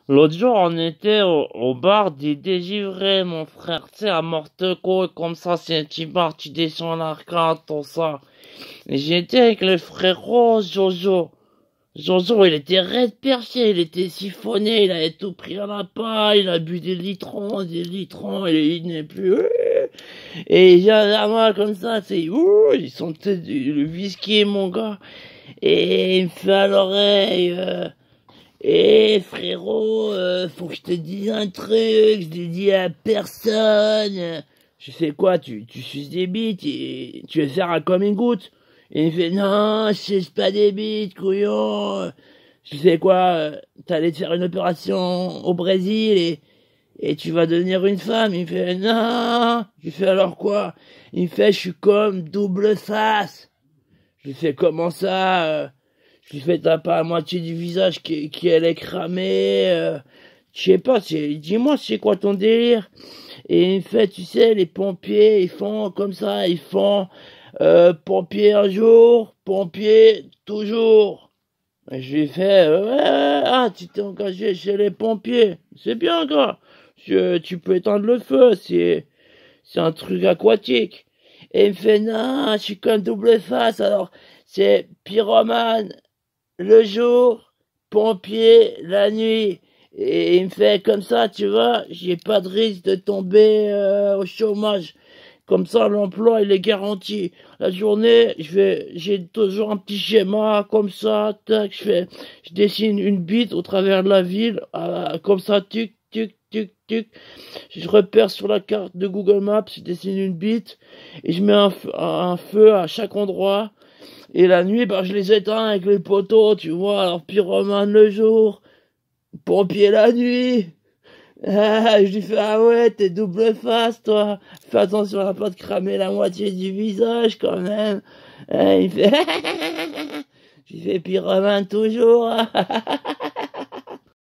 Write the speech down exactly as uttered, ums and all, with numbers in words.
L'autre jour, on était au, au bar des dégivrés, mon frère, tu sais, à Morteco, comme ça, c'est un petit bar, tu descends l'arcade, tout ça. Et j'étais avec le frérot Jojo. Jojo, il était raide perché, il était siphonné, il avait tout pris à la paille, il a bu des litrons, des litrons, et il n'est plus... Et il y a moi comme ça, c'est... Ils sont peut-être le whisky, mon gars. Et il me fait à l'oreille... Euh, Eh frérot, euh, faut que je te dise un truc, je l'ai dit à personne. Je sais quoi, tu, tu suces des bites et tu veux faire un coming out. Et il fait non, je suce pas des bites, couillon. Je sais quoi, euh, t'allais te faire une opération au Brésil et, et tu vas devenir une femme. Il fait non. Je lui fais alors quoi? Il fait je suis comme double face. Je lui fais comment ça? euh, Je lui fais t'as pas la moitié du visage qui, qui elle est cramée. Euh, je sais pas, c'est, dis-moi c'est quoi ton délire. Et il me fait, tu sais, les pompiers, ils font comme ça, ils font euh, pompier un jour, pompier toujours. Et je lui fais, euh, ouais, ouais, ah, tu t'es engagé chez les pompiers. C'est bien, gars. Je, tu peux éteindre le feu, c'est, c'est un truc aquatique. Et il me fait, non, je suis comme double face, alors c'est pyromane le jour, pompier la nuit. Et il me fait comme ça, tu vois, j'ai pas de risque de tomber euh, au chômage. Comme ça, l'emploi, il est garanti. La journée, je vais, j'ai toujours un petit schéma, comme ça, tac, je fais, je dessine une bite au travers de la ville, euh, comme ça, tuc, tuc, tuc, tuc. Je repère sur la carte de Google Maps, je dessine une bite, et je mets un, un feu à chaque endroit. Et la nuit, bah, je les éteins avec les poteaux, tu vois. Alors, pyromane le jour, pompier la nuit. Ah, je lui fais, ah ouais, t'es double face, toi. Fais attention à pas te cramer la moitié du visage, quand même. Ah, il fait, je lui fais pyromane toujours.